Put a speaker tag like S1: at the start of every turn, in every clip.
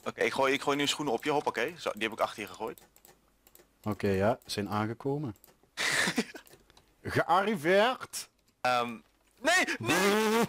S1: Oké, ik gooi nu schoenen op je, hoppakee. Zo, die heb ik achter je gegooid.
S2: Oké, ja, zijn aangekomen. Gearriveerd!
S1: Nee! Nee!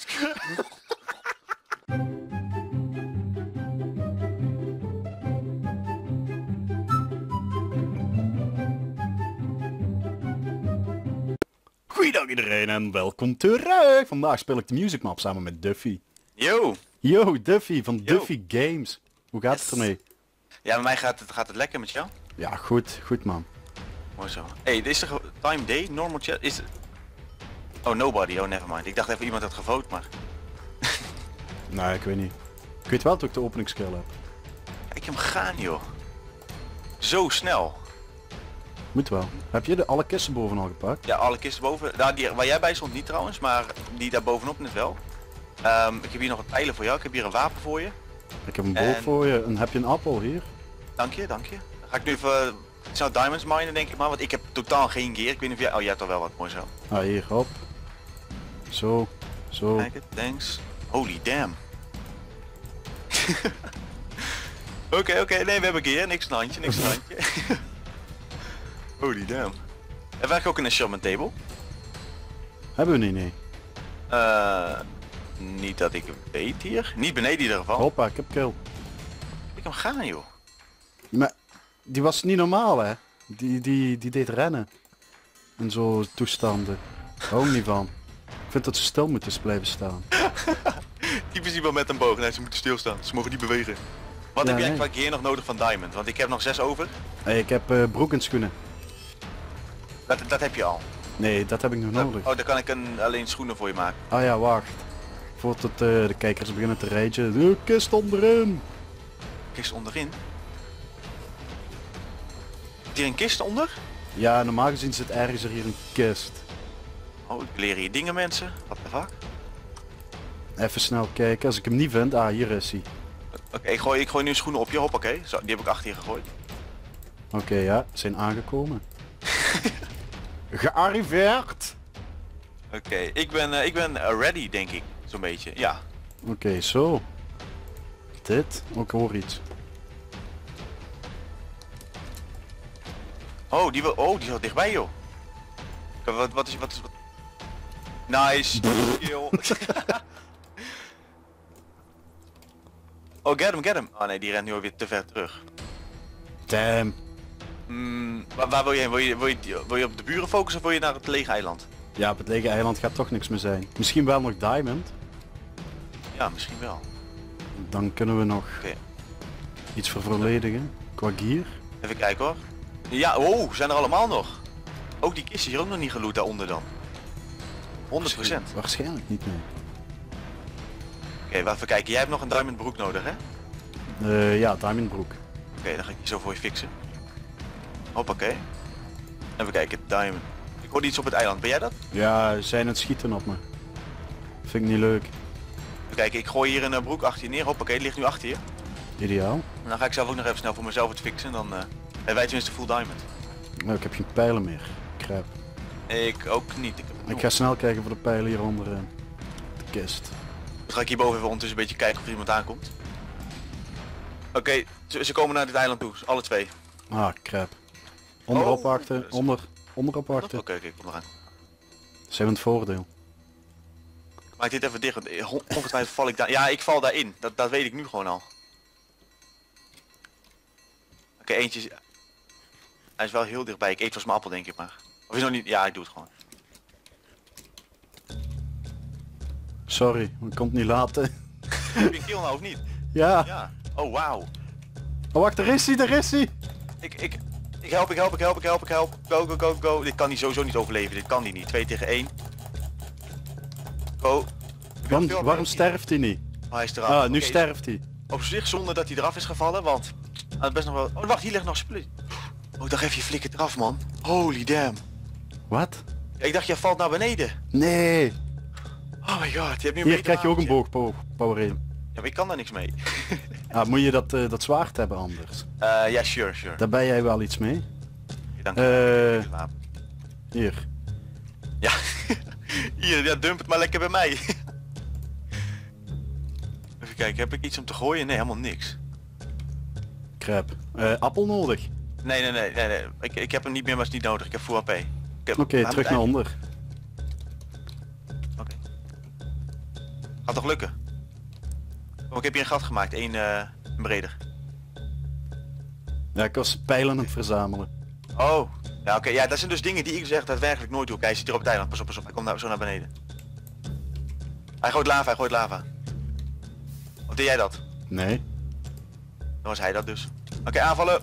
S2: Goeiedag iedereen en welkom terug! Vandaag speel ik de Music Map samen met Duffy.
S1: Yo!
S2: Yo, Duffy van
S1: Yo.
S2: Duffy Games. Hoe gaat het ermee?
S1: Ja, met mij gaat het lekker met jou.
S2: Ja, goed man.
S1: Mooi zo. Hey, dit is de time day, normal chat, is het... Oh, nobody, oh nevermind. Ik dacht even iemand had gevote, maar...
S2: Nee, ik weet niet. Ik weet wel dat ik de openingsskill heb.
S1: Kijk hem gaan, joh. Zo snel.
S2: Moet wel. Heb je alle kisten bovenal gepakt?
S1: Ja, alle kisten boven. Nou, die waar jij bij stond niet trouwens, maar die daar bovenop net wel. Ik heb hier nog wat pijlen voor jou. Ik heb hier een wapen voor je.
S2: Ik heb een boog voor je. En heb je een appel hier?
S1: Dank je, dank je. Dan ga ik nu even snel diamonds minen, denk ik maar, want ik heb totaal geen gear. Ik weet niet of jij... Oh, jij hebt al wel wat, mooi zo.
S2: Ah, hier, hop. Zo. Zo.
S1: Kijk het, thanks. Holy damn. Oké, nee, we hebben gear. Niks een handje, niks een handje. Holy damn. Hebben wij ook een enchantment table?
S2: Hebben we niet, nee.
S1: Niet dat ik weet hier. Niet beneden in ieder geval.
S2: Hoppa, ik heb kill.
S1: Ik hem gaan, joh.
S2: Maar die was niet normaal, hè? Die deed rennen. En zo toestanden. Hou ik niet van. Ik vind dat ze stil moeten blijven staan.
S1: Typisch iemand met een boog. Nee, ze moeten stilstaan. Ze mogen niet bewegen. Wat
S2: Ja,
S1: heb jij
S2: nee.
S1: qua gear nog nodig van diamond? Want ik heb nog 6 over.
S2: Hey, ik heb broek en schoenen.
S1: Dat heb je al.
S2: Nee, dat heb ik nog nodig.
S1: Oh, dan kan ik alleen schoenen voor je maken.
S2: Ah ja, wacht. Voordat de kijkers beginnen te ragen. De kist onderin.
S1: Kist onderin. Zit hier een kist onder?
S2: Ja, normaal gezien zit ergens er hier een kist.
S1: Oh, ik leer hier dingen, mensen. What the fuck?
S2: Even snel kijken. Als ik hem niet vind. Ah, hier is hij.
S1: Oké, ik gooi nu schoenen op je, hoppakee. Zo, die heb ik achter je gegooid.
S2: Oké, ja. Zijn aangekomen. Gearriveerd.
S1: Oké, ik ben ready, denk ik. Zo'n beetje, ja.
S2: Oké, zo. Dit. Ook hoor iets.
S1: Oh, die is al dichtbij, joh. Wat is... Nice. Kill. Oh, get hem. Oh nee, die rent nu alweer te ver terug.
S2: Damn.
S1: Waar wil je heen? Wil je op de buren focussen of wil je naar het lege eiland?
S2: Ja, op het lege eiland gaat toch niks meer zijn. Misschien wel nog diamond.
S1: Ja, misschien wel.
S2: Dan kunnen we nog
S1: Oké.
S2: iets vervolledigen. Qua gear.
S1: Even kijken hoor. Ja, oh, zijn er allemaal nog. Ook die kist is hier ook nog niet geloot daaronder dan. 100%.
S2: Waarschijnlijk niet meer.
S1: Oké, wacht even kijken. Jij hebt nog een diamond broek nodig, hè?
S2: Ja, diamond broek.
S1: Oké, dan ga ik die zo voor je fixen. Hoppakee. Even kijken, diamond. Ik hoorde iets op het eiland. Ben jij dat?
S2: Ja, ze zijn het schieten op me. Vind ik niet leuk.
S1: Even kijken, ik gooi hier een broek achter je neer. Hoppakee, die ligt nu achter je.
S2: Ideaal.
S1: En dan ga ik zelf ook nog even snel voor mezelf het fixen. Dan hebben wij tenminste full diamond.
S2: Nou, ik heb geen pijlen meer. Crap.
S1: Ik ook niet.
S2: Ik ga snel kijken voor de pijlen hier onderin. De kist.
S1: Dan ga ik hierboven even ondertussen een beetje kijken of er iemand aankomt. Oké, ze komen naar dit eiland toe. Alle twee.
S2: Ah, crap. Onderop
S1: Oh,
S2: wachten.
S1: dat is-
S2: Onderop wachten.
S1: Oké, kom eraan.
S2: Zijn we het voordeel.
S1: Maak dit even dicht, want ongetwijfeld val ik daar. Ja, ik val daarin. Dat weet ik nu gewoon al. Oké, eentje is... Hij is wel heel dichtbij. Ik eet vast mijn appel, denk ik maar. Of is nog niet... Ja, ik doe het gewoon.
S2: Sorry, ik kon het niet laten.
S1: Heb je een kill nou of niet?
S2: Ja.
S1: Ja. Oh, wauw.
S2: Oh, wacht, daar is hij, daar is hij.
S1: Ik help. Go. Dit kan hij sowieso niet overleven. Dit kan hij niet. 2 tegen 1. Go.
S2: Waarom sterft hij niet?
S1: Oh, hij is eraf.
S2: Ah, nu
S1: Oké,
S2: sterft hij.
S1: op zich zonder dat hij eraf is gevallen, want... het best nog wel... Oh, wacht, hier ligt nog split. Oh, ik dacht even, je flikkert eraf, man. Holy damn.
S2: Wat?
S1: Ja, ik dacht, jij valt naar beneden.
S2: Nee.
S1: Oh my god, je hebt nu een
S2: Hier
S1: beter
S2: krijg je ook een
S1: wapentje.
S2: boog power in.
S1: Ja, maar ik kan daar niks mee.
S2: Ah, moet je dat zwaard hebben anders?
S1: Ja, sure.
S2: Daar ben jij wel iets mee.
S1: Dank je.
S2: Hier.
S1: Ja. Hier, ja, dump het maar lekker bij mij. Even kijken, heb ik iets om te gooien? Nee, helemaal niks.
S2: crap. Appel nodig.
S1: Nee. Ik heb hem niet meer, maar is niet nodig. Ik heb full AP.
S2: Oké, terug naar onder.
S1: Oké. Gaat toch lukken? Oh, ik heb hier een gat gemaakt, één breder.
S2: Ja, ik was pijlen aan het verzamelen.
S1: Oh, ja oké. Ja, dat zijn dus dingen die ik zeg daadwerkelijk nooit doe. Kijk, hij zit hier op het eiland. Pas op, hij komt nou zo naar beneden. Hij gooit lava. Of deed jij dat?
S2: Nee.
S1: Dan was hij dat dus. Oké, aanvallen.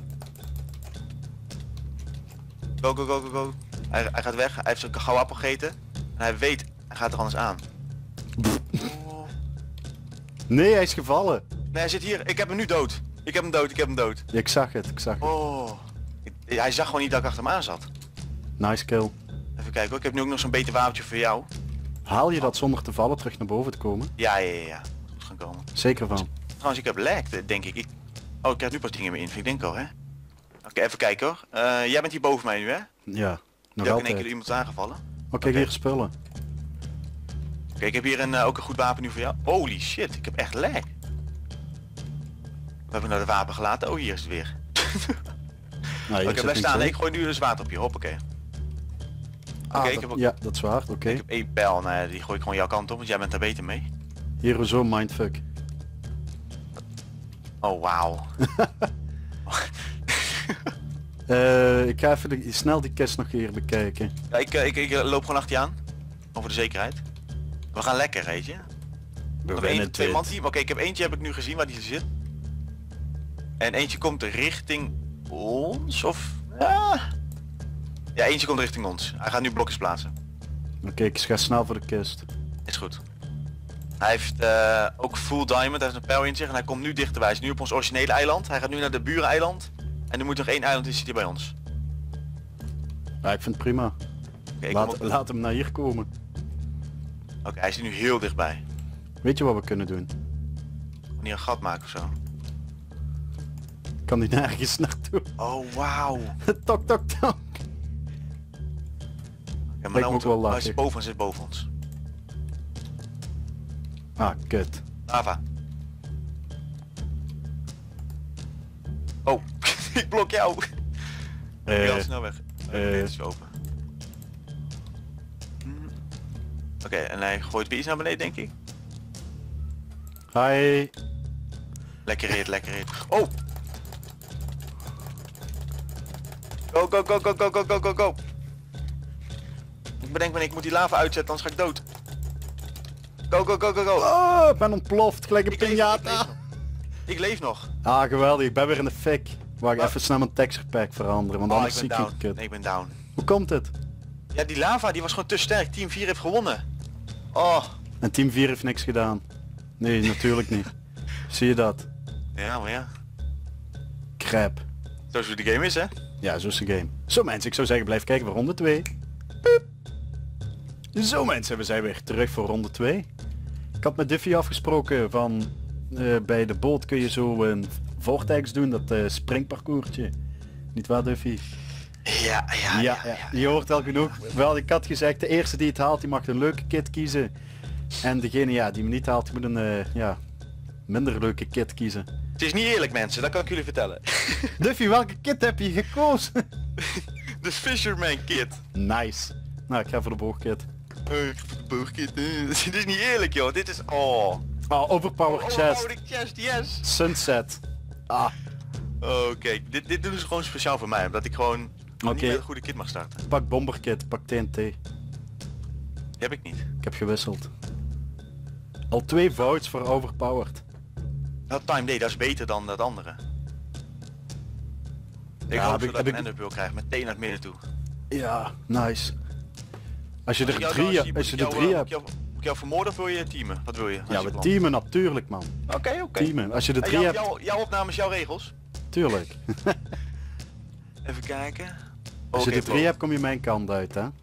S1: Go. Hij gaat weg. Hij heeft zijn gouden appel gegeten. En hij weet, hij gaat er anders aan. Oh.
S2: Nee, hij is gevallen.
S1: Nee, hij zit hier. Ik heb hem nu dood. Ik heb hem dood.
S2: Ja, ik zag het.
S1: Oh. Hij zag gewoon niet dat ik achter hem aan zat.
S2: Nice kill.
S1: Even kijken hoor. Ik heb nu ook nog zo'n beter wapentje voor jou.
S2: Haal je dat zonder te vallen terug naar boven te komen?
S1: Ja. Moet gaan komen.
S2: Zeker van.
S1: Trouwens, ik heb lag, denk ik. Oh, ik krijg nu pas dingen meer in. Ik denk al, hè? Oké, even kijken hoor. Jij bent hier boven mij nu, hè?
S2: Ja, nog
S1: Ik heb in één
S2: altijd.
S1: keer iemand aangevallen.
S2: Oké, hier spullen.
S1: Oké, ik heb hier ook een goed wapen nu voor jou. Holy shit, ik heb echt lag. We hebben nou de wapen gelaten. Oh, hier is het weer.
S2: Nou, hier
S1: Oké,
S2: zit
S1: blijf
S2: niks
S1: staan.
S2: in.
S1: Ik gooi nu dus water op je. Hoppakee.
S2: Ah,
S1: ik heb ook-
S2: ja, dat is waar. Oké.
S1: Ik heb één pijl. Nou ja, die gooi ik gewoon jouw kant op, want jij bent daar beter mee.
S2: Hier zo mindfuck.
S1: Oh, wauw.
S2: Ik ga even snel die kist nog hier bekijken.
S1: Ja, ik loop gewoon achter je aan. Over de zekerheid. We gaan lekker, weet je.
S2: We
S1: Nog
S2: winnen
S1: één, twee man
S2: dit.
S1: team. Oké, eentje heb ik nu gezien waar die zit. En eentje komt richting ons of... Ja, eentje komt richting ons. Hij gaat nu blokjes plaatsen.
S2: Oké, ik ga snel voor de kist.
S1: Is goed. Hij heeft ook full diamond, hij heeft een pijl in zich en hij komt nu dichterbij. Hij is nu op ons originele eiland. Hij gaat nu naar de bureneiland. En er moet nog één eiland in zitten bij ons.
S2: Ja, ik vind het prima.
S1: Oké, ik kom ook-
S2: Laat hem naar hier komen.
S1: Oké, hij is nu heel dichtbij.
S2: Weet je wat we kunnen doen?
S1: Wanneer een gat maken of zo.
S2: Kan die nergens naartoe?
S1: Oh, wauw.
S2: Tok.
S1: Ja,
S2: Lijkt me ook wel
S1: hij zit
S2: lachen.
S1: boven ons.
S2: Ah, kut.
S1: Lava. Oh, ik blok jou. Ik ga snel weg. Dit is open. Oké, en hij gooit weer iets naar beneden, denk ik.
S2: Hi.
S1: Lekker hit. Oh! Go. Ik bedenk me, ik moet die lava uitzetten, anders ga ik dood. Go.
S2: Oh, ik ben ontploft, gelijk een
S1: Ik leef
S2: piñata.
S1: Ik leef nog.
S2: Ah, geweldig, ik ben weer in de fik. Wacht, even snel mijn texture pack veranderen, want
S1: Oh,
S2: anders
S1: ik
S2: zie
S1: ben
S2: ik
S1: down.
S2: het kut.
S1: Nee, ik ben down.
S2: Hoe komt het?
S1: Ja, die lava die was gewoon te sterk. Team 4 heeft gewonnen. Oh.
S2: En team 4 heeft niks gedaan. Nee, natuurlijk niet. Zie je dat?
S1: Ja, maar ja.
S2: Crap.
S1: Zoals hoe de game is, hè?
S2: Ja, zo is de game. Zo mensen, ik zou zeggen blijf kijken voor ronde 2. Piep. Zo mensen, we zijn weer terug voor ronde 2. Ik had met Duffy afgesproken van bij de boot kun je zo een vortex doen, dat springparcoursje. Niet waar Duffy?
S1: Ja.
S2: Je hoort al genoeg. Wel, ik had gezegd, de eerste die het haalt, die mag een leuke kit kiezen. En degene die hem niet haalt, die moet een minder leuke kit kiezen.
S1: Het is niet eerlijk, mensen, dat kan ik jullie vertellen.
S2: Duffy, welke kit heb je gekozen?
S1: De Fisherman Kit.
S2: Nice. Nou, ik ga voor de boogkit.
S1: Ik heb de boogkit. Dit is niet eerlijk, joh. Dit is... Oh.
S2: Oh, overpowered chest.
S1: de chest, yes.
S2: Sunset. Ah,
S1: Oké, dit doen ze gewoon speciaal voor mij, omdat ik gewoon niet met een goede kit mag starten.
S2: pak bomberkit, pak TNT.
S1: Die heb ik niet.
S2: Ik heb gewisseld. Al 2 votes voor overpowered.
S1: Dat time day, dat is beter dan dat andere. Ik
S2: Ja,
S1: hoop
S2: heb
S1: dat ik
S2: ik-
S1: een enderpearl krijg, meteen naar het midden toe.
S2: Ja, nice. Als je er
S1: Moet ik
S2: 3
S1: jou-
S2: hebt, als je
S1: moet
S2: er
S1: ik
S2: 3
S1: jou,
S2: hebt.
S1: Moet ik jou vermoorden of wil je teamen? Wat wil je? Wat is
S2: Ja,
S1: je
S2: we
S1: plan?
S2: teamen natuurlijk man.
S1: Oké.
S2: Teamen. Als je er 3
S1: Hey,
S2: hebt,
S1: jouw opnames, jouw regels.
S2: tuurlijk.
S1: Even kijken.
S2: Als je
S1: Oké,
S2: er 3 hebt, kom je mijn kant uit hè.
S1: Ja.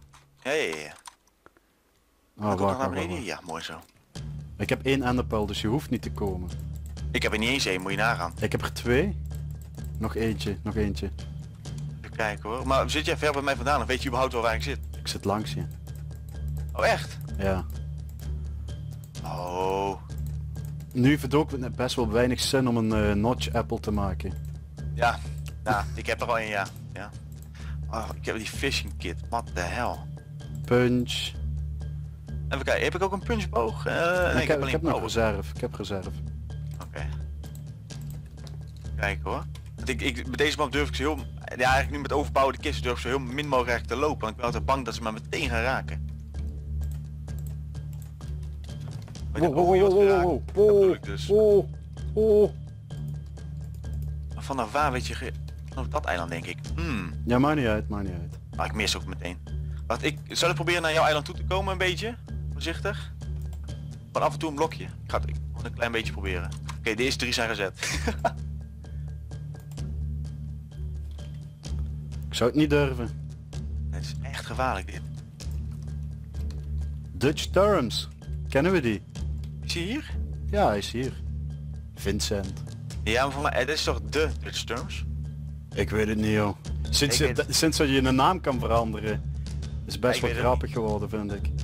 S2: Oh,
S1: Kan ik ook nog naar
S2: wacht.
S1: beneden? Ja, mooi zo.
S2: Ik heb 1 enderpearl, dus je hoeft niet te komen.
S1: Ik heb er niet eens één, moet je nagaan.
S2: Ik heb er 2. Nog eentje.
S1: Even kijken hoor. Maar zit jij ver bij mij vandaan of weet je überhaupt wel waar ik zit?
S2: Ik zit langs je.
S1: Oh echt?
S2: Ja.
S1: Oh.
S2: Nu heeft het ook best wel weinig zin om een notch apple te maken.
S1: Ja, ja, ik heb er al een, ja. Ja. Oh, ik heb die fishing kit. What the hell?
S2: Punch.
S1: Even kijken, heb ik ook een punchboog? Nee,
S2: ik
S1: alleen
S2: heb nog
S1: power.
S2: reserve. Ik heb reserve.
S1: Oké. Kijk hoor. Want met deze map durf ik zo heel... Ja, eigenlijk nu met overbouwde kisten durf ik zo heel min mogelijk eigenlijk te lopen. Want ik ben altijd bang dat ze me meteen gaan raken.
S2: Wow, wow, wow, wow, wow,
S1: Dat bedoel ik dus.
S2: wow, wow.
S1: Vanaf waar weet je... Vanaf dat eiland denk ik.
S2: Ja, maakt niet uit, maakt niet uit.
S1: Maar ik mis ook meteen. Wacht, zal ik proberen naar jouw eiland toe te komen een beetje? Voorzichtig. Van af en toe een blokje. Ik ga het gewoon een klein beetje proberen. Oké, de eerste 3 zijn gezet.
S2: Ik zou het niet durven.
S1: Het is echt gevaarlijk dit.
S2: Dutch Terms. Kennen we die?
S1: Is hij hier?
S2: Ja, hij is hier. Vincent.
S1: Ja, maar voor mij, het is toch de Dutch Terms?
S2: Ik weet het niet joh. Sinds dat je een naam kan veranderen. Is best
S1: Ik
S2: wel
S1: weet het
S2: grappig geworden vind ik.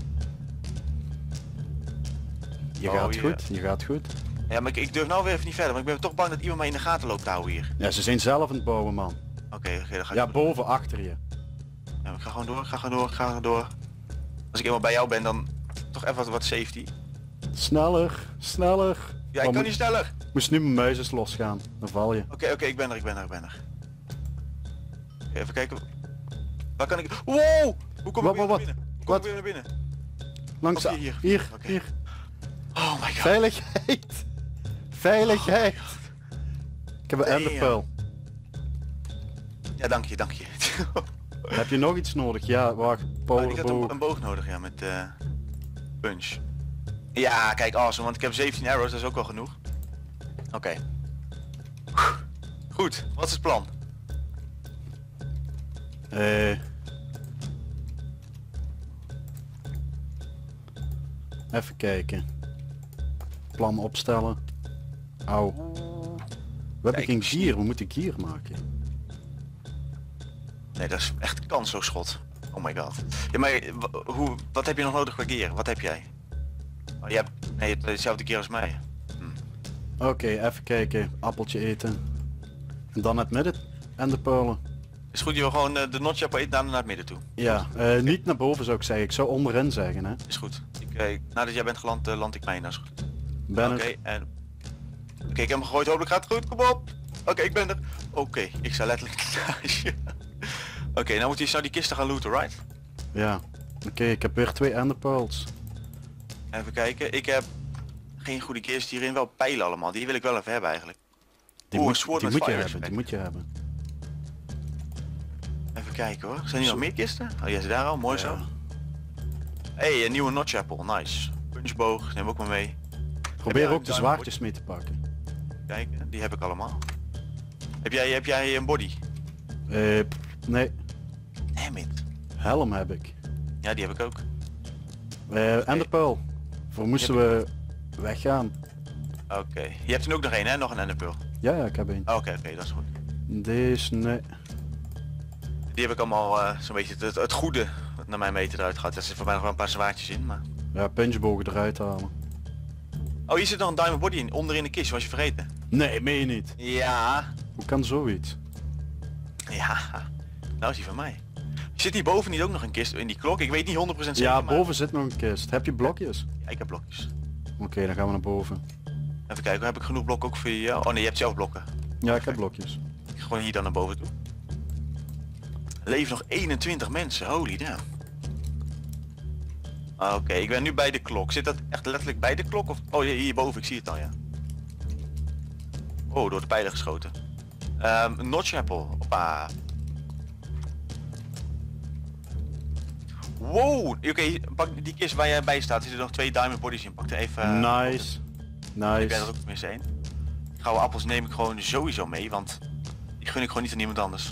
S2: Je
S1: Oh,
S2: gaat
S1: ja.
S2: goed, je gaat goed.
S1: Ja, maar ik durf nou weer even niet verder, want ik ben toch bang dat iemand mij in de gaten loopt te houden hier.
S2: Ja, ze zijn zelf aan het bouwen man.
S1: Oké, dan ga ik
S2: Ja,
S1: door.
S2: boven, achter je.
S1: Ja, ik ga gewoon door, ga gewoon door. Als ik eenmaal bij jou ben, dan toch even wat safety.
S2: Sneller, sneller.
S1: Ja, ik kan niet sneller.
S2: Moest nu mijn muis eens losgaan, dan val je.
S1: Oké, ik ben er. Oké, even kijken. Waar kan ik... Wow! Hoe kom ik weer naar binnen? Hoe kom ik weer naar binnen?
S2: Langs
S1: Of hier?
S2: hier,
S1: Oké.
S2: hier.
S1: Oh my god.
S2: Veiligheid. Veiligheid. Ik heb een
S1: Damn.
S2: enderpearl.
S1: Ja, dank je.
S2: Heb je nog iets nodig? Ja, wacht.
S1: Ik had
S2: Powerboog.
S1: een boog nodig, ja, met punch. Ja, kijk, awesome, want ik heb 17 arrows, dat is ook wel genoeg. Oké. Goed, wat is het plan?
S2: Even kijken. Plan opstellen. Au. We hebben geen gier, we moeten gier maken.
S1: Nee, dat is echt kansloos schot. Oh my god. Ja, maar wat heb je nog nodig qua gear? Wat heb jij? Oh, je hebt hetzelfde gear als mij.
S2: Oké, even kijken. Appeltje eten. En dan naar het midden. En de peulen.
S1: Is goed, je wil gewoon de notchap eten naar het midden toe.
S2: Ja, niet naar boven zou ik zeggen. Ik zou onderin zeggen hè.
S1: Is goed. Nadat jij bent geland, land ik mij. Dat is goed.
S2: Ben
S1: Oké,
S2: het.
S1: en... Oké, ik heb hem gegooid, hopelijk gaat het goed, kom op! Oké, ik ben er. Oké, ik sta letterlijk naast je. Oké, nou moet je snel die kisten gaan looten, right?
S2: Ja. Oké, ik heb weer 2 enderpearls.
S1: Even kijken, ik heb geen goede kist hierin, wel pijlen allemaal, die wil ik wel even hebben eigenlijk.
S2: Die
S1: Oeh,
S2: moet,
S1: een sword
S2: die
S1: met
S2: moet je
S1: fire
S2: hebben, die
S1: respect.
S2: moet je hebben.
S1: Even kijken hoor, zijn hier nog
S2: Zo.
S1: meer kisten? Oh, jij zit daar al, mooi zo.
S2: Ja.
S1: Hey, een nieuwe notch apple, nice. Punchboog, neem ook maar mee.
S2: Probeer
S1: jij
S2: ook
S1: een
S2: de
S1: diamond
S2: zwaardjes mee te pakken.
S1: Kijk, die heb ik allemaal. Heb jij een body?
S2: Nee,
S1: Damn it.
S2: helm heb ik.
S1: Ja, die heb ik ook.
S2: Enderpearl. Voor moesten we weggaan.
S1: Oké, je hebt er ook nog één hè, nog een enderpearl.
S2: Ja, ik heb een.
S1: Oké, dat is goed.
S2: Deze, nee.
S1: Die heb ik allemaal zo'n beetje het goede wat naar mijn meter eruit gaat. Er zitten voor mij nog wel een paar zwaardjes in, maar...
S2: Ja, punchbogen eruit halen.
S1: Oh, hier zit nog een diamond body in, onder in de kist, was je vergeten.
S2: Nee, meen je niet.
S1: Ja.
S2: Hoe kan zoiets?
S1: Ja. Nou is die van mij. Zit hier boven niet ook nog een kist in die klok? Ik weet niet 100% zeker,
S2: Ja,
S1: maar...
S2: boven zit nog een kist. Heb je blokjes?
S1: Ja, ik heb blokjes.
S2: Oké, dan gaan we naar boven.
S1: Even kijken, heb ik genoeg blokken ook voor jou? Oh nee, je hebt zelf blokken.
S2: Ja, ik heb blokjes.
S1: Ik ga gewoon hier dan naar boven toe. Er leven nog 21 mensen, holy damn. Oké, ik ben nu bij de klok. Zit dat echt letterlijk bij de klok? Of... Oh, hierboven, ik zie het al, ja. Oh, door de pijlen geschoten. Een notch apple. Hoppa. Wow, oké, pak die kist waar jij bij staat. Er zitten nog 2 diamond bodies in. Pak er even...
S2: Nice.
S1: Ik ben er
S2: Nice.
S1: ook tenminste één. Gouden appels neem ik gewoon sowieso mee, want die gun ik gewoon niet aan iemand anders.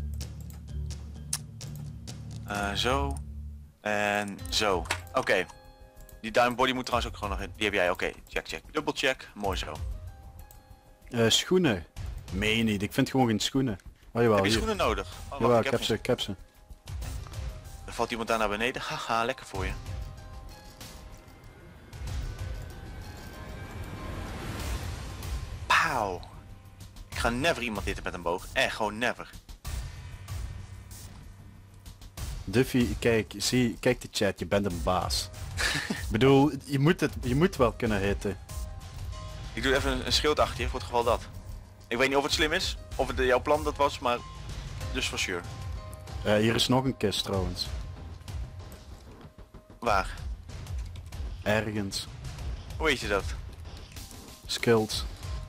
S1: Zo. En zo. Oké. Die diamond body moet trouwens ook gewoon nog in. Die heb jij, oké. Check. Double check. Mooi zo.
S2: Schoenen. Meen je niet, ik vind gewoon geen schoenen. Oh jawel,
S1: Heb je
S2: hier.
S1: schoenen nodig? Oh,
S2: Jawel,
S1: wacht,
S2: ik heb ze.
S1: Er valt iemand daar naar beneden. Haha, lekker voor je. Pauw. Ik ga never iemand hitten met een boog. Echt gewoon never.
S2: Duffy, kijk, kijk de chat, je bent een baas. Ik bedoel, je moet wel kunnen hitten.
S1: Ik doe even een schild achter je voor het geval dat. Ik weet niet of het slim is, of het jouw plan dat was, maar dus for sure.
S2: Hier is nog een kist trouwens.
S1: Waar?
S2: Ergens.
S1: Hoe weet je dat?
S2: Skills.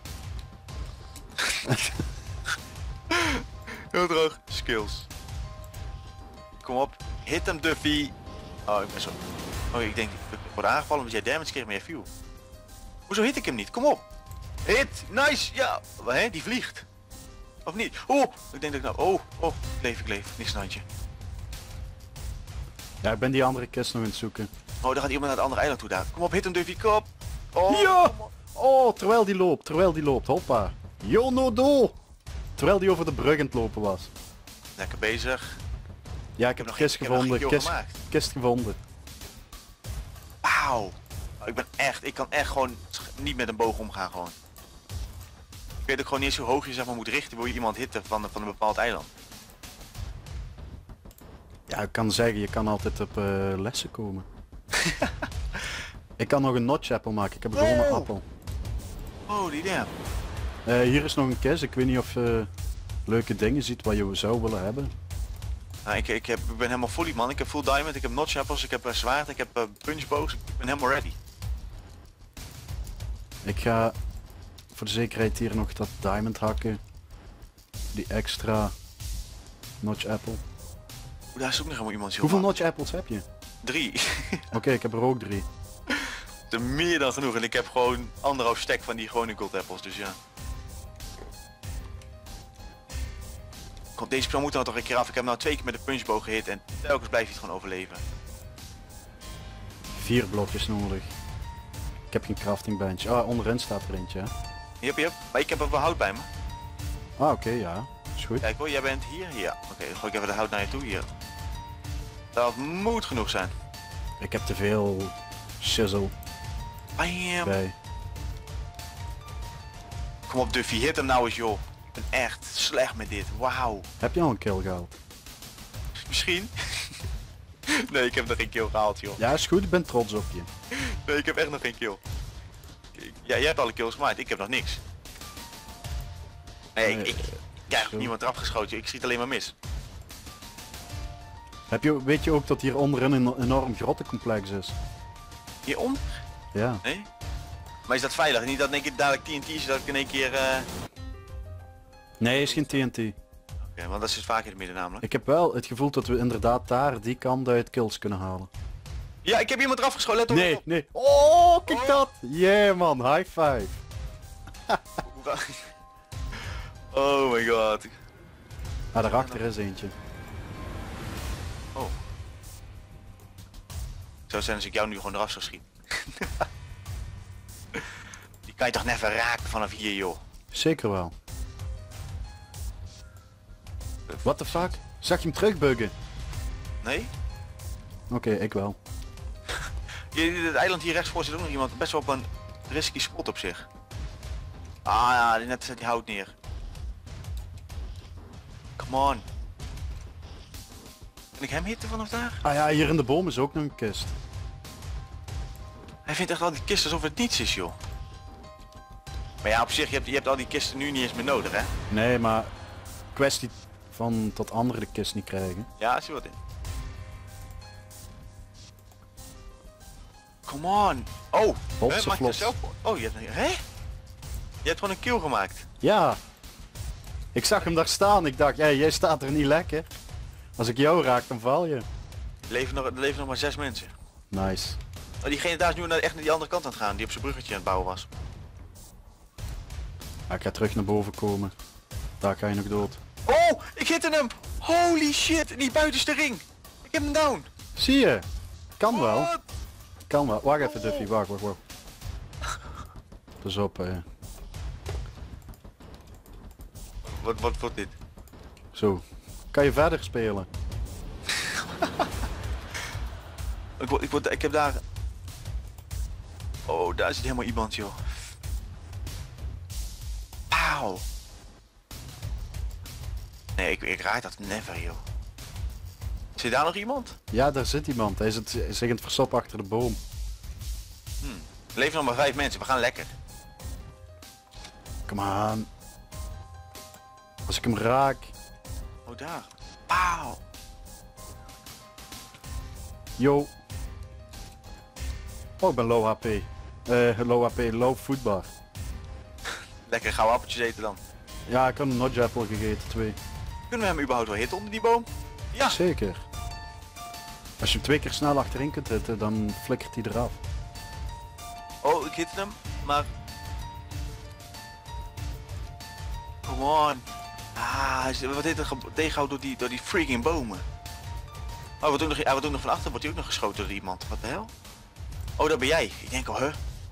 S1: Heel droog. Skills. Kom op. Hit hem Duffy. Oh, ik ben zo... Oh, ik denk, ik word aangevallen omdat jij damage kreeg met je view. Hoezo hit ik hem niet? Kom op. Hit. Nice. Ja. Hé, die vliegt. Of niet? Oh, ik denk dat ik nou... Oh, ik leef. Niks een handje.
S2: Ja, ik ben die andere kist nog aan het zoeken.
S1: Oh, daar gaat iemand naar het andere eiland toe daar. Kom op, hit hem Duffy. Kop. Oh,
S2: Ja! Oh, terwijl die loopt, hoppa. Yo no do! Terwijl die over de brug aan het lopen was.
S1: Lekker bezig.
S2: Ja, ik heb de kist gevonden. Kist gevonden.
S1: Wauw. Ik kan echt gewoon niet met een boog omgaan gewoon. Ik weet ook gewoon niet eens hoe hoog je zeg maar moet richten, wil je iemand hitten van een bepaald eiland.
S2: Ja, ik kan zeggen, je kan altijd op lessen komen. Ik kan nog een notch apple maken, ik heb gewoon een appel.
S1: Holy damn.
S2: Hier is nog een kist, ik weet niet of je leuke dingen ziet wat je zou willen hebben.
S1: Nou, ik ben helemaal fully man, ik heb full diamond, ik heb notch apples, ik heb zwaard, ik heb punchbows, ik ben helemaal ready.
S2: Ik ga voor de zekerheid hier nog dat diamond hakken. Die extra notch apple.
S1: Oeh, daar is ook nog helemaal iemand.
S2: Hoeveel notch apples heb je?
S1: 3.
S2: Oké, ik heb er ook 3.
S1: Dat is meer dan genoeg en ik heb gewoon 1,5 stack van die gewone gold apples, dus ja. Komt deze spel moet nou toch een keer af. Ik heb nou 2 keer met de punchboog gehit en telkens blijft hij het gewoon overleven.
S2: 4 blokjes nodig. Ik heb geen crafting bench. Ah, onderin staat er eentje. Hè?
S1: Yep. Maar ik heb ook wel hout bij me.
S2: Ah, oké, ja. Is goed.
S1: Kijk hoor, jij bent hier? Ja. Oké, dan gooi ik even de hout naar je toe hier. Dat moet genoeg zijn.
S2: Ik heb te veel shizzle
S1: Bam.
S2: bij.
S1: Kom op Duffy, hit hem nou eens joh. Ik ben echt slecht met dit. Wauw.
S2: Heb je al een kill gehaald?
S1: Misschien? Nee, ik heb nog geen kill gehaald joh.
S2: Ja, is goed. Ik ben trots op je.
S1: Nee, ik heb echt nog geen kill. Ja, jij hebt alle kills gemaakt, ik heb nog niks. Nee, ik krijg
S2: zo.
S1: niemand eraf geschoten, ik schiet alleen maar mis.
S2: Weet je ook dat hier onderin een enorm grottencomplex is?
S1: Hierom?
S2: Ja.
S1: Nee? Maar is dat veilig? Niet dat in één keer dadelijk TNT is dat ik in één keer...
S2: Nee, is geen TNT.
S1: Oké, want dat is vaak in het midden namelijk.
S2: Ik heb wel het gevoel dat we inderdaad daar die kant uit kills kunnen halen.
S1: Ja, ik heb iemand eraf geschoten, let op.
S2: Nee, nee. Oh, kijk dat! Yeah man, high five.
S1: Oh my god.
S2: Ah, daarachter is eentje.
S1: Oh. Het zou zijn als ik jou nu gewoon eraf zou schieten. Die kan je toch never raken vanaf hier joh.
S2: Zeker wel. What the fuck? Zag je hem terugbuggen?
S1: Nee?
S2: Oké, ik wel.
S1: Het eiland hier rechts voor zit ook nog iemand best wel op een risky spot op zich. Ah ja, net zet die hout neer. Come on. Kan ik hem hitten vanaf daar?
S2: Ah ja, hier in de boom is ook nog een kist.
S1: Hij vindt echt al die kisten alsof het niets is joh. Maar ja, op zich, je hebt al die kisten nu niet eens meer nodig hè?
S2: Nee, maar kwestie van tot anderen de kist niet krijgen.
S1: Ja, zie wat in. Come on. Oh,
S2: Hopse
S1: maak je
S2: vlot.
S1: zelf... Oh, je hebt... Hè? Je hebt gewoon een kill gemaakt.
S2: Ja. Ik zag hem daar staan. Ik dacht, jij staat er niet lekker. Als ik jou raak, dan val je.
S1: Er leven nog maar 6 mensen.
S2: Nice.
S1: Oh, diegene daar is nu echt naar die andere kant aan het gaan, die op zijn bruggetje aan het bouwen was.
S2: Ik ga terug naar boven komen. Daar ga je nog dood.
S1: Oh, ik hitte hem! Holy shit, die buitenste ring! Ik heb hem down!
S2: Zie je? Kan wel.
S1: What?
S2: Kan wel. Wacht even Duffy, wacht. Pas op.
S1: Wat wordt dit?
S2: Zo. Kan je verder spelen?
S1: Ik heb daar... Oh, daar zit helemaal iemand joh. Auw. Nee, ik raak dat never, joh. Zit daar nog iemand?
S2: Ja, daar zit iemand. Hij zit zich in het verstoppen achter de boom.
S1: Er leven nog maar 5 mensen, we gaan lekker.
S2: Kom aan. Als ik hem raak.
S1: Oh, daar. Auw.
S2: Yo. Oh, ik ben low HP. Low HP, low voetbaar.
S1: Lekker gouden appeltjes eten dan.
S2: Ja, ik had een notch apple gegeten, 2.
S1: Kunnen we hem überhaupt wel hitten onder die boom? Ja.
S2: Zeker. Als je hem 2 keer snel achterin kunt hitten, dan flikkert hij eraf.
S1: Oh, ik hitte hem, maar... Come on. Wat heet er tegenhouden door die freaking bomen? Oh, wat ook nog van achter, wordt hij ook nog geschoten door iemand. Wat de hel? Oh, dat ben jij. Ik denk al, huh?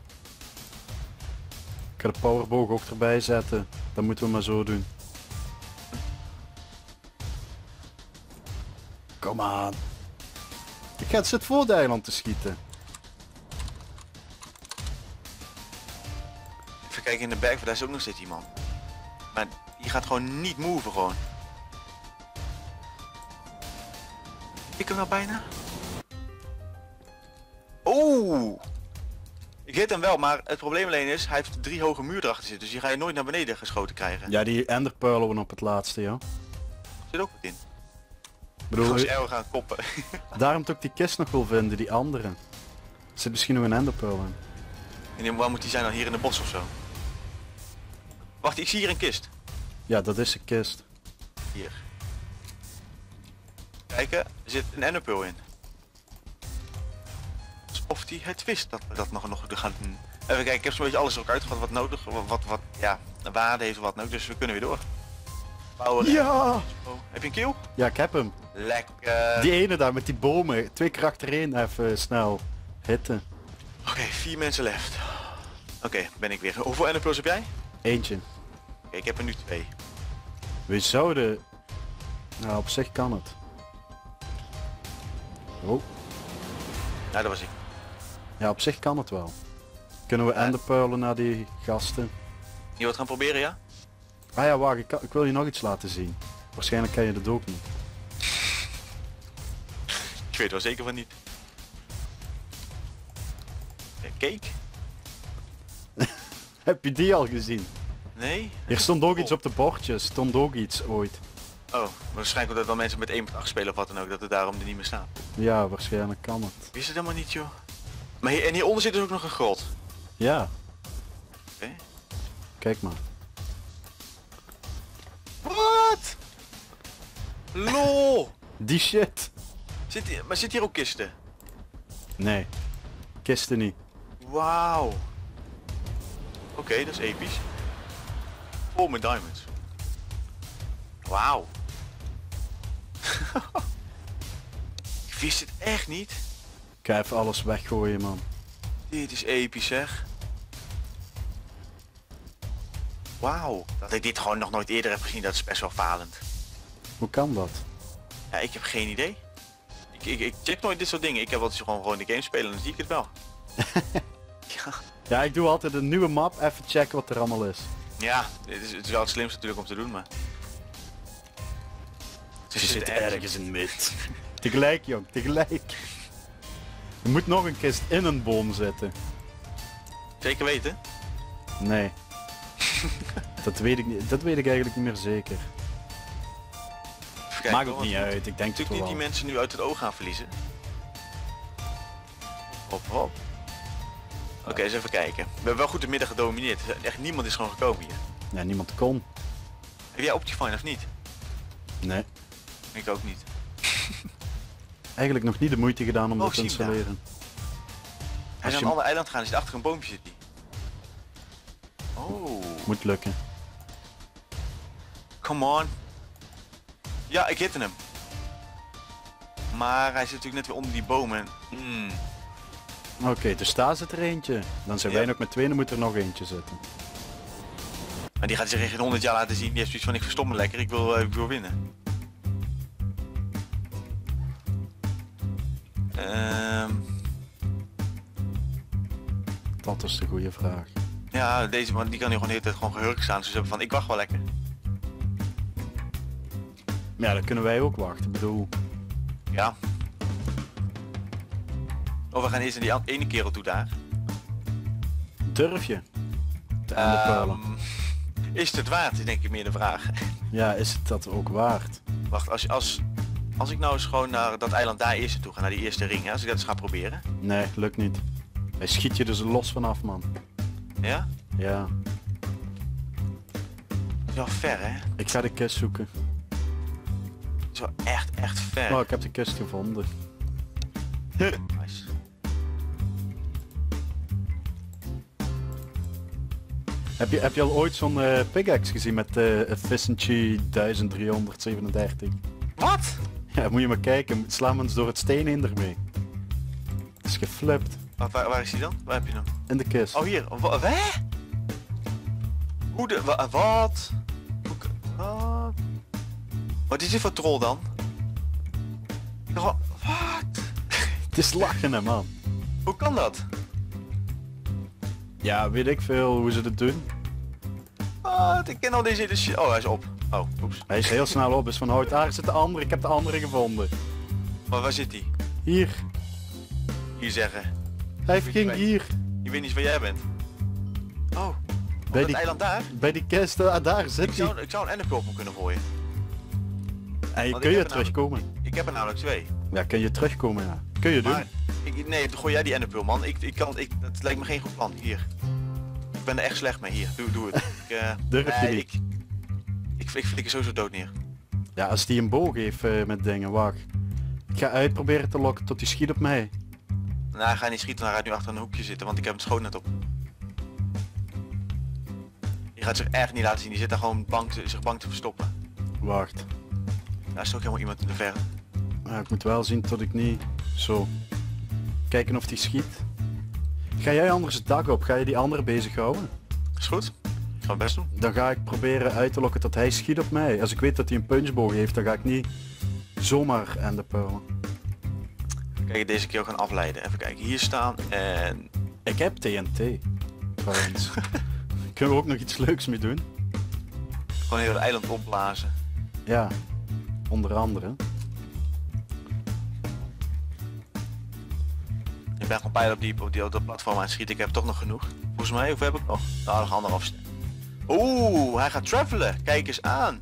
S2: Ik ga de powerboog ook erbij zetten. Dat moeten we maar zo doen. Kom aan. Ik ga het zit voor de eiland te schieten.
S1: Even kijken in de berg, daar is ook nog steeds iemand. Maar die gaat gewoon niet move gewoon. Ik hem nou bijna. Oeh! Ik hit hem wel, maar het probleem alleen is, hij heeft 3 hoge muren erachter zitten, dus die ga je nooit naar beneden geschoten krijgen.
S2: Ja, die enderpearlen op het laatste, ja.
S1: Zit ook wat in.
S2: Ik bedoel,
S1: Als je gaan koppen.
S2: daarom moet ik die kist nog wel vinden, die andere. Er zit misschien nog een enderpearl in.
S1: En waar moet die zijn dan? Hier in de bos of zo? Wacht, ik zie hier een kist.
S2: Ja, dat is de kist.
S1: Hier. Kijken, er zit een enderpearl in. Alsof die het wist dat we dat nog gaan doen. Even kijken, ik heb zo'n beetje alles ook uitgehad wat nodig, wat ja, waarde heeft wat nodig, dus we kunnen weer door. Power.
S2: Ja!
S1: Oh, heb je een kill?
S2: Ja, ik heb hem.
S1: Lekker.
S2: Die ene daar met die bomen. 2 keer achtereen even snel hitten.
S1: Oké, 4 mensen left. Oké, ben ik weer. Hoeveel enderpearls heb jij?
S2: Eentje.
S1: Oké, ik heb er nu 2.
S2: We zouden... Nou, op zich kan het. Oh.
S1: Nou, dat was ik.
S2: Ja, op zich kan het wel. Kunnen we enderpearlen naar die gasten?
S1: Je wilt gaan proberen, ja?
S2: Ah ja, wacht, ik wil je nog iets laten zien. Waarschijnlijk kan je dat ook niet.
S1: Ik weet wel zeker van niet. Cake?
S2: Heb je die al gezien?
S1: Nee?
S2: Hier stond ook iets op de bordjes. Stond ook iets ooit.
S1: Oh, waarschijnlijk omdat wel mensen met 1.8 spelen of wat dan ook, dat het daarom er niet meer staat.
S2: Ja, waarschijnlijk kan het.
S1: Wist het helemaal niet, joh. Maar en hieronder zit dus ook nog een grot.
S2: Ja,
S1: Oké.
S2: kijk maar.
S1: Wat? Lol!
S2: Die shit.
S1: Maar zit hier ook kisten?
S2: Nee. Kisten niet.
S1: Wauw. Oké, dat is episch. Vol met diamonds. Wauw. Ik wist het echt niet.
S2: Ik ga even alles weggooien, man.
S1: Dit is episch, zeg. Wauw. Dat ik dit gewoon nog nooit eerder heb gezien, dat is best wel falend.
S2: Hoe kan dat?
S1: Ja, ik heb geen idee. Ik check nooit dit soort dingen. Ik heb altijd gewoon de game spelen en dan zie ik het wel. Ja.
S2: Ja, ik doe altijd een nieuwe map, even checken wat er allemaal is.
S1: Ja, het is wel het slimste natuurlijk om te doen, maar...
S2: Ze zit ergens in mid. Tegelijk, jong, tegelijk. Er moet nog een kist in een boom zitten.
S1: Zeker weten?
S2: Nee. Dat weet ik niet. Dat weet ik eigenlijk niet meer zeker.
S1: Even kijken,
S2: Maakt
S1: hoor,
S2: ook niet
S1: want
S2: uit, ik denk het
S1: natuurlijk niet
S2: wel.
S1: die mensen nu uit het oog gaan verliezen. Hop, hop. Oké, eens even kijken. We hebben wel goed de middag gedomineerd. Echt niemand is gewoon gekomen hier.
S2: Ja, niemand kon.
S1: Heb jij Optifine of niet?
S2: Nee.
S1: Ik ook niet.
S2: Eigenlijk nog niet de moeite gedaan om
S1: Oh,
S2: dat te
S1: zie je daar.
S2: installeren.
S1: Hij is
S2: je
S1: aan een ander eiland gaan, hij zit achter een boompje zit hij. Oh,
S2: Moet lukken.
S1: come on. Ja, ik hitte hem. Maar hij zit natuurlijk net weer onder die bomen.
S2: Oké, dus daar zit er eentje. Dan zijn
S1: Ja.
S2: wij nog met 2, dan moet er nog eentje zitten.
S1: Maar die gaat zich in geen 100 jaar laten zien. Die heeft zoiets van, ik verstom me lekker, ik wil winnen.
S2: Dat is de goede vraag.
S1: Ja, deze man die kan hier gewoon de hele tijd gewoon gehurkt staan. Dus ze hebben van, ik wacht wel lekker.
S2: Maar ja, dan kunnen wij ook wachten. Ik bedoel,
S1: Ja. Of we gaan eerst naar die ene kerel toe daar.
S2: durf je? De enderpearlen.
S1: Is het waard, is denk ik meer de vraag.
S2: Ja, is het dat ook waard?
S1: Wacht, als ik nou eens gewoon naar dat eiland daar eerst toe ga, naar die eerste ring, hè? Als ik dat eens ga proberen.
S2: Nee, lukt niet. Hij schiet je dus los vanaf, man.
S1: Ja?
S2: Ja,
S1: Dat is wel ver, hè?
S2: ik ga de kist zoeken.
S1: Dat is wel echt ver.
S2: Oh, ik heb de kist gevonden.
S1: Nice.
S2: Heb je al ooit zo'n pickaxe gezien met efficiency 1337?
S1: Wat?
S2: Ja, moet je maar kijken. Slaan we ons door het steen in ermee. Het is geflipt.
S1: Waar is die dan? Waar heb je hem?
S2: In de kist.
S1: Oh, hier. Hè? Hoe de... Wat? Wat? Wat is dit voor troll dan? Wat?
S2: Het is lachen, hè, man.
S1: Hoe kan dat?
S2: Ja, weet ik veel hoe ze dat doen.
S1: Wat? Ik ken al deze shit. Oh, hij is op. Oh, oeps.
S2: Hij is heel snel op. Is van hout. Daar zit de andere. Ik heb de andere gevonden.
S1: Maar waar zit hij?
S2: Hier.
S1: Hier zeggen.
S2: Hij ging hier.
S1: Je weet niet waar jij bent. Oh. Op
S2: Bij
S1: het
S2: die-
S1: eiland daar?
S2: Bij die kist. Daar zit hij.
S1: Ik zou een enderpearl op me kunnen gooien.
S2: En
S1: want
S2: kun
S1: ik
S2: je
S1: heb er
S2: terugkomen?
S1: Ik heb er namelijk 2.
S2: Ja, kun je terugkomen, ja. Kun je doen.
S1: Maar, nee, gooi jij die enderpearl, man. Dat lijkt me geen goed plan. Hier. Ik ben er echt slecht mee. Hier, doe het.
S2: Durf je niet?
S1: Ik flikker sowieso dood neer.
S2: Ja, als die een boog heeft met dingen, wacht. Ik ga uitproberen te lokken tot hij schiet op mij.
S1: Nou, hij gaat niet schieten, hij gaat nu achter een hoekje zitten, want ik heb het schoon net op. Die gaat zich echt niet laten zien, die zit daar gewoon zich bang te verstoppen.
S2: Wacht.
S1: Daar is ook helemaal iemand in de verte.
S2: Ja, ik moet wel zien tot ik niet... Zo. Kijken of die schiet. Ga jij anders het dak op? Ga je die andere bezighouden?
S1: Is goed? Ik ga mijn best doen.
S2: Dan ga ik proberen uit te lokken dat hij schiet op mij. Als ik weet dat hij een punchboog heeft, dan ga ik niet zomaar aan de peulen.
S1: Kijk, deze keer ook gaan afleiden. Even kijken, hier staan en...
S2: Ik heb TNT. Trouwens. Kunnen we ook nog iets leuks mee doen?
S1: Gewoon heel het eiland opblazen.
S2: Ja. Onder andere.
S1: Ik ben gewoon pijlen op dat platform aan het schieten. Ik heb toch nog genoeg. Volgens mij, hoeveel heb ik nog? Nou, nog anderhalf stuk. Oeh, hij gaat travelen. Kijk eens aan.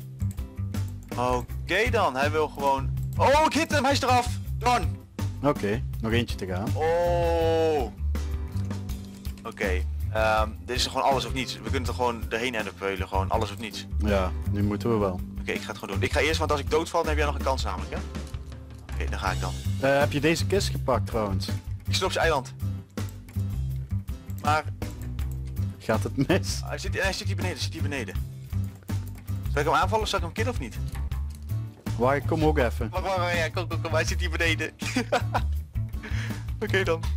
S1: Oké dan, hij wil gewoon... Oh, ik hit hem, hij is eraf. Done.
S2: Oké, nog eentje te gaan.
S1: Oh. Oké. Dit is gewoon alles of niets. We kunnen er gewoon erheen enderpeulen. Gewoon alles of niets.
S2: Ja, nu moeten we wel.
S1: Oké, ik ga het gewoon doen. Ik ga eerst, want als ik doodval, dan heb jij nog een kans namelijk, hè? Oké, dan ga ik dan.
S2: Heb je deze kist gepakt trouwens?
S1: Ik zit op zijn eiland. Maar
S2: Gaat het mis?
S1: hij zit hier beneden, Zal ik hem aanvallen of zal ik hem killen of niet?
S2: Waar, ik kom ook even.
S1: Wacht, ja, kom, hij zit hier beneden. Oké dan.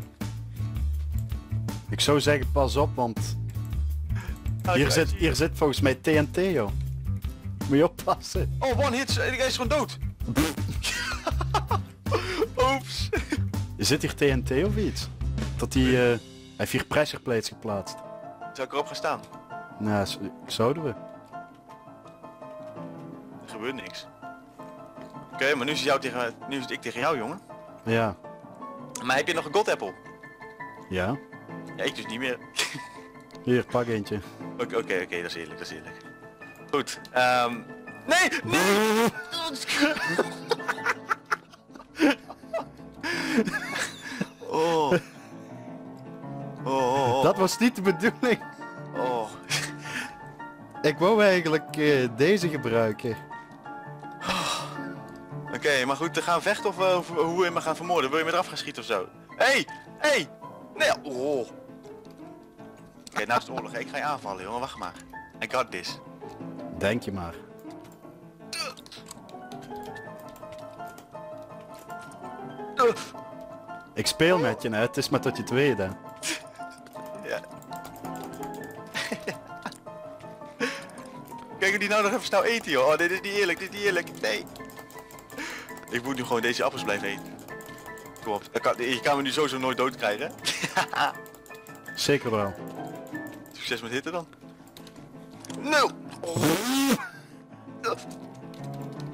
S2: Ik zou zeggen pas op, want hier zit volgens mij TNT, joh. Moet je oppassen.
S1: Oh, one hit, hij is gewoon dood. Oeps.
S2: Zit hier TNT of iets? Dat hij heeft 4 pressure plates geplaatst.
S1: Zou ik erop gaan staan?
S2: Nou, zouden we.
S1: Er gebeurt niks. Oké, maar nu is het ik tegen jou, jongen.
S2: Ja.
S1: Maar heb je nog een god apple?
S2: Ja.
S1: Ja, ik dus niet meer.
S2: Hier, pak eentje.
S1: Oké, dat is eerlijk, Goed, nee! Oh. Oh.
S2: Dat was niet de bedoeling.
S1: Oh.
S2: Ik wou eigenlijk deze gebruiken.
S1: Oké, maar goed, te gaan vechten of hoe we me gaan vermoorden? Wil je me eraf gaan schieten of zo? Hey! Nee! Oh. Oké, nou is het oorlog. Ik ga je aanvallen, jongen. Wacht maar. I got this.
S2: Denk je maar. Ik speel met je, hè. Het is maar tot je het weet, hè.
S1: Ja. Kijk hoe die nou nog even snel eten, joh. Oh, dit is niet eerlijk, Nee. Ik moet nu gewoon deze appels blijven eten. Kom op. Je kan me nu sowieso nooit dood krijgen.
S2: Zeker wel.
S1: Succes met hitten dan. No! Oh.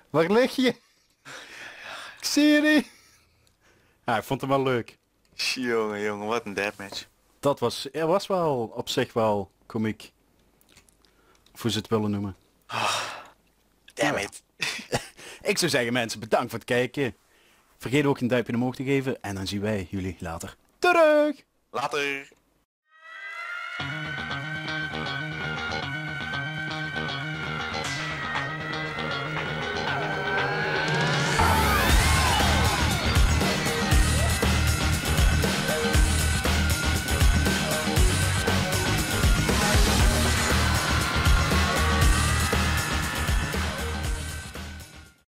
S2: Waar lig je? Ik zie je niet. Ja, ik vond hem wel leuk.
S1: Jongen, wat een deathmatch.
S2: Dat was wel op zich wel komiek. Of hoe ze het willen noemen.
S1: Damn it.
S2: Ik zou zeggen mensen, bedankt voor het kijken. Vergeet ook een duimpje omhoog te geven en dan zien wij jullie later terug.
S1: Later.